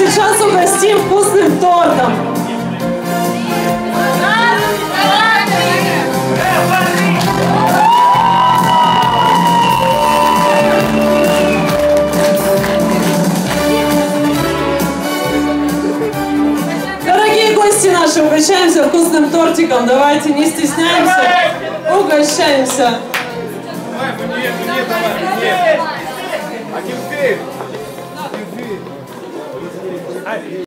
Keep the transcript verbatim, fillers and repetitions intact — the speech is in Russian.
сейчас угостим вкусным тортом. Дорогие гости наши, угощаемся вкусным тортиком. Давайте, не стесняемся, угощаемся. Давай, мне, мне, давай, мне. А не успеешь?